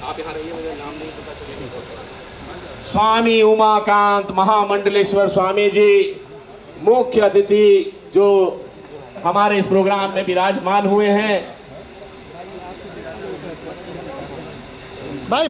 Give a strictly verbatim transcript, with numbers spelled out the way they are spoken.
आप यहाँ रहिए, मुझे नाम नहीं पता चलेगा। स्वामी उमाकांत महामंडलेश्वर स्वामी जी मुख्य अतिथि जो हमारे इस प्रोग्राम में विराजमान हुए हैं।